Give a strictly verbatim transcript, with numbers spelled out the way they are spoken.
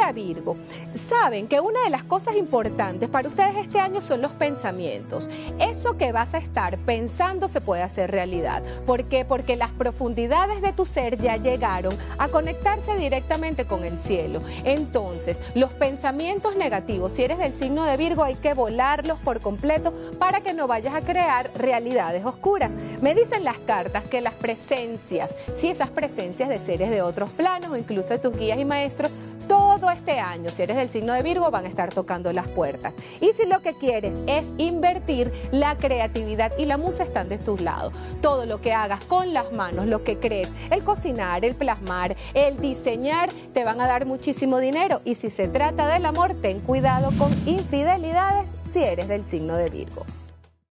Para Virgo, saben que una de las cosas importantes para ustedes este año son los pensamientos. Eso que vas a estar pensando se puede hacer realidad. ¿Por qué? Porque las profundidades de tu ser ya llegaron a conectarse directamente con el cielo. Entonces, los pensamientos negativos, si eres del signo de Virgo, hay que volarlos por completo para que no vayas a crear realidades oscuras. Me dicen las cartas que las presencias, si esas presencias de seres de otros planos o incluso de tus guías y maestros, todo este año, si eres del signo de Virgo, van a estar tocando las puertas. Y si lo que quieres es invertir, la creatividad y la musa están de tus lados. Todo lo que hagas con las manos, lo que crees, el cocinar, el plasmar, el diseñar, te van a dar muchísimo dinero. Y si se trata del amor, ten cuidado con infidelidades si eres del signo de Virgo.